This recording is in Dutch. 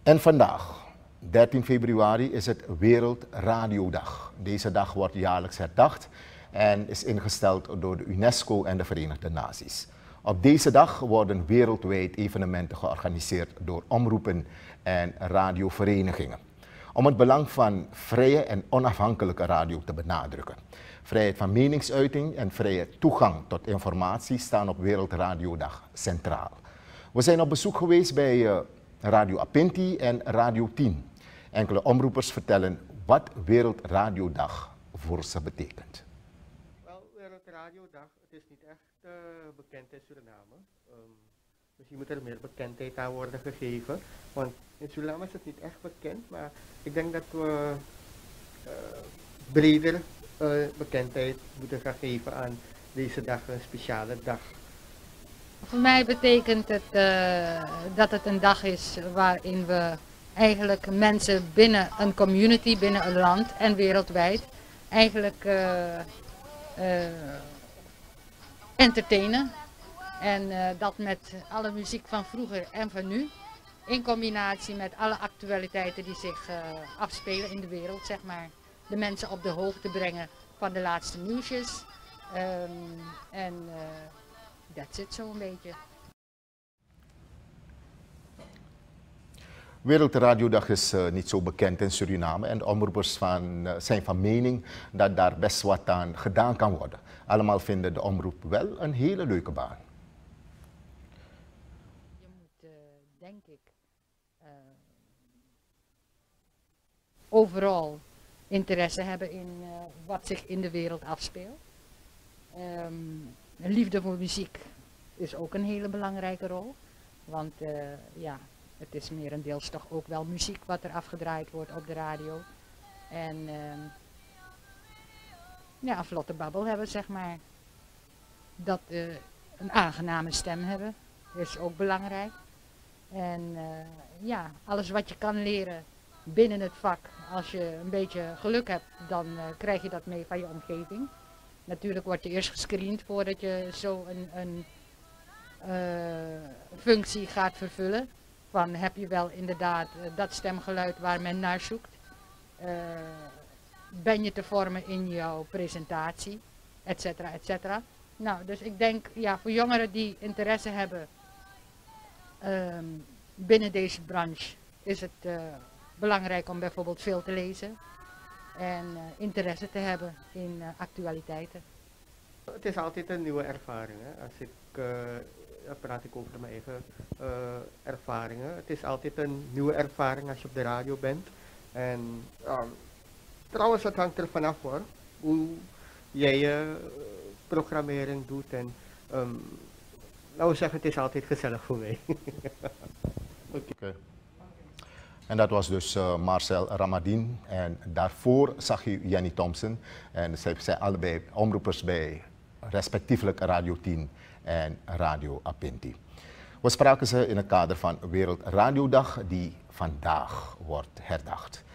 En vandaag, 13 februari, is het Wereldradiodag. Deze dag wordt jaarlijks herdacht en is ingesteld door de UNESCO en de Verenigde Naties. Op deze dag worden wereldwijd evenementen georganiseerd door omroepen en radioverenigingen. Om het belang van vrije en onafhankelijke radio te benadrukken. Vrijheid van meningsuiting en vrije toegang tot informatie staan op Wereldradiodag centraal. We zijn op bezoek geweest bij Radio Apinti en Radio 10. Enkele omroepers vertellen wat Wereldradiodag voor ze betekent. Wel, Wereldradiodag, het is niet echt bekend in Suriname. Misschien moet er meer bekendheid aan worden gegeven. Want in Suriname is het niet echt bekend, maar ik denk dat we breder bekendheid moeten gaan geven aan deze dag, een speciale dag. Voor mij betekent het dat het een dag is waarin we eigenlijk mensen binnen een community, binnen een land en wereldwijd eigenlijk entertainen. En dat met alle muziek van vroeger en van nu. In combinatie met alle actualiteiten die zich afspelen in de wereld, zeg maar. De mensen op de hoogte brengen van de laatste nieuwsjes. That's it zo'n beetje. Wereldradiodag is niet zo bekend in Suriname en de omroepers zijn van mening dat daar best wat aan gedaan kan worden. Allemaal vinden de omroep wel een hele leuke baan. Je moet, denk ik, overal interesse hebben in wat zich in de wereld afspeelt. Liefde voor muziek is ook een hele belangrijke rol, want ja, het is merendeels toch ook wel muziek wat er afgedraaid wordt op de radio. En ja, een vlotte babbel hebben, zeg maar. Dat een aangename stem hebben is ook belangrijk. En ja, alles wat je kan leren binnen het vak, als je een beetje geluk hebt, dan krijg je dat mee van je omgeving. Natuurlijk word je eerst gescreend voordat je zo een functie gaat vervullen. Van heb je wel inderdaad dat stemgeluid waar men naar zoekt. Ben je te vormen in jouw presentatie, et cetera, et cetera. Nou, dus ik denk, ja, voor jongeren die interesse hebben binnen deze branche is het belangrijk om bijvoorbeeld veel te lezen. En interesse te hebben in actualiteiten. Het is altijd een nieuwe ervaring. Hè? Als ik, dan praat ik over mijn eigen ervaringen. Het is altijd een nieuwe ervaring als je op de radio bent. En trouwens, het hangt er vanaf hoor. Hoe jij je programmering doet. En laten we zeggen, het is altijd gezellig voor mij. Okay. En dat was dus Marcel Ramadien en daarvoor zag je Jenny Thompson. En zij zijn allebei omroepers bij respectievelijk Radio 10 en Radio Apinti. We spraken ze in het kader van Wereldradiodag die vandaag wordt herdacht.